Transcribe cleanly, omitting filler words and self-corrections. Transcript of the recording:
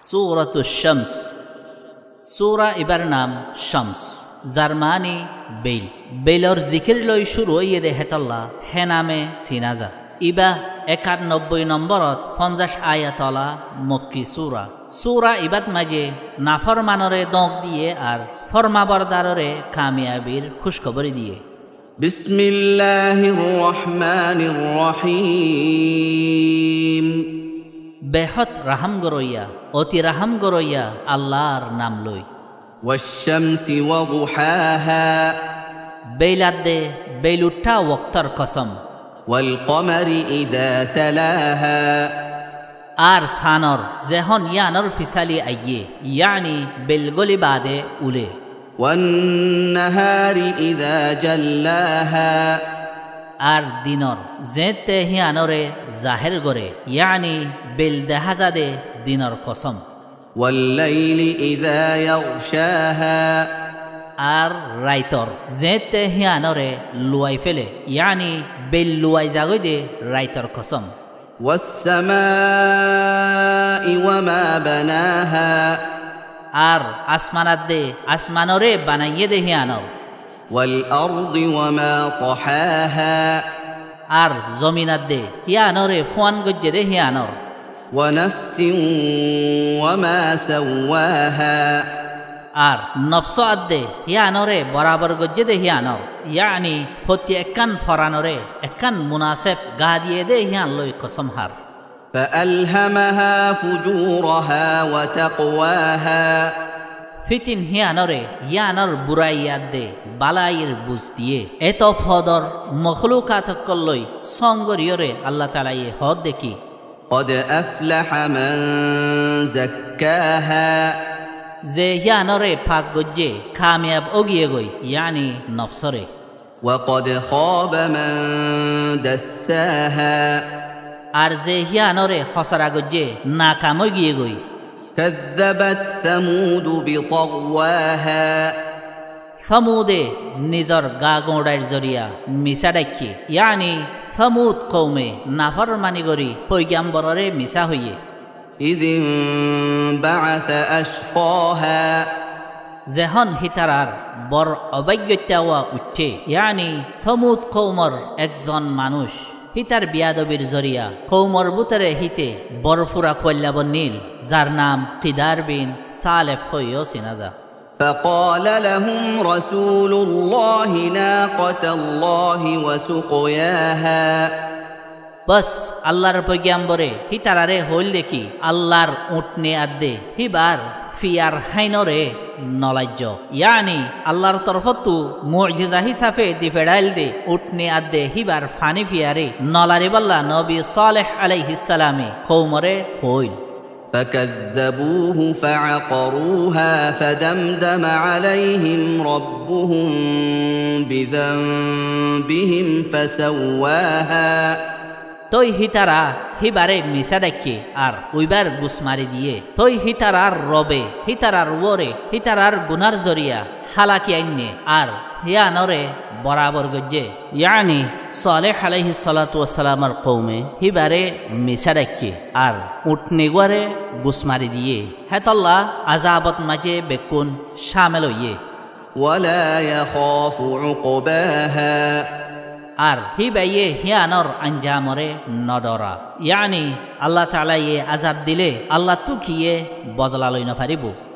সূরাতুশ শামস। সূরা ইবার নাম শামস, যার মানে বেইল। বেইলর জিকির লৈ শুরু হইয়ে দে হেতল্লা হে নামে সিনাজা। ইবা ৯১ নম্বরত ৫০ আয়াতলা মক্কি সূরা। সূরা ইবাত মাঝে নাফরমানরে দোঁক দিয়ে আর ফরমাবরদাররে কামিয়াবির খুশখবরি দিয়ে। বিসমিল্লাহির রহমানির রহিম। বেহত রাহাম গরইয়া, অতি রাহাম গরইয়া আল্লাহর নাম লই। ওয়াশ-শামসি ওয়া দুহাহা। বেইলাদ্দে বেইলুঠা ওয়াক্তর কসম। ওয়াল কমারি ইযা তালাহা। আর সানর যেহন ইয়ানর ফিসালি আইয়ে, ইয়ানি বেলগলি বাদে উলে। ওয়ান নাহারি ইযা জাল্লাহা। আর দিনর যেতে হিয়ানরে জাহের গরে, ইয়ানি বেল দেহাজা দে দিনর কসম। ওয়াল লাইলি ইযা ইয়াগশাহা। আর রাইতর যেতে হিয়ানরে লুয়াই ফেলে, ইয়ানি বেল লুয়াই জাগই দে রাইতর কসম। ওয়াস সামাই ওয়া মা বানাহা। আর আসমানাত দে আসমানরে বানাইয়ে দে হিয়ানর। ওয়াল আরদি ওয়া মা তাহাহা। আর জমিনাত দে হিয়ানরে ফুয়ান গজ্জে দে হিয়ানর। ওয়া নাফসিন ওয়া মা সাওয়াহা। আর নফস আদে হিয়ানরে বরাবর গজ্জে দে হিয়ানর, ইয়ানি ফতি একান ফরানরে একান মুনাসেব গা দিয়ে দে হিয়ান লই কসম হার। فألهمها فجورها وتقواها। ফিতিন হিয়ানরে ইয়ানর বুরাইয়াত দে বালাইয়ের বুঝ দিয়ে এত ফদর মখলুকাত কল্লই সঙ্গরিয়রে আল্লাহ তাআলাই হদ দেখি। قد أفلح من زكاها। যে হিয়ানরে পাক গজ্জে কামিয়াব ওগিয়ে গই, ইয়ানি নফসরে। وقد خاب من دساها। আর যে হিয়ানরে খসরা গজ্জে নাকাম গিয়ে গই। كذبت ثمود بطغواها। সমুদে নিজর গা গোড়াইর জরিয়া মিশা ডাকি, ইয়ানি সমুদ কৌমে নাফরমানি গরি পৈগাম্বররে মিশা হইয়ে। إذ انبعث أشقاها। যেহন হিতারার বর অবৈজ্ঞতাওয়া উঠে, ইয়ানি সমুদ কৌমর একজন মানুষ হিতার বিয়াদবির জরিয়া কৌমর বুতরে হিতে বরফুরা কল্যাব নীল, যার নাম কিদার বিন সালেফ হইও সিনাজা। فقال لهم رسول الله ناقة الله وسقياها। বস আল্লাহর পৈগাম্বরে হিতারারে হইল দেখি আল্লাহর উটনে আদে হিবার ফিয়ার হাইনরে নলাজ্য, ইয়ানি আল্লাহর তরফতু মুজিজা হিসাবে দি ফেড়াইল দে উটনে আদে হিবার ফানি ফিয়ারে নলারে বল্লা নবী সালেহ আলাইহিস সালামে কওমরে হইল। فكذبوه فعقروها فدمدم عليهم ربهم بذنبهم فسواها। তই হিতারা হিবারে মিশা ডাকে আর উইবার গুসমারি দিয়ে তই হিতারার রবে হিতারার ওরে হিতারার গুনার জরিয়া হালাকি আইনে আর হিয়ানরে বরাবর গজ্জে, ইয়ানি সালেহ আলাইহিস সালাতু ওয়াস সালামের কওমে হিবারে মিশা ডাকে আর উটনিগরে গুসমারি দিয়ে হেতল্লা আযাবত মাঝে বেকুন শামিল হইয়ে। ওয়ালা ইয়াখাফু উকবাহা। আর হিবাইয়ে হিয়ানর আঞ্জামরে নডরা, ইয়ানি আল্লাহ তাআলা আযাব দিলে আল্লাহ তুকিয়ে বদলা লই না পারিব।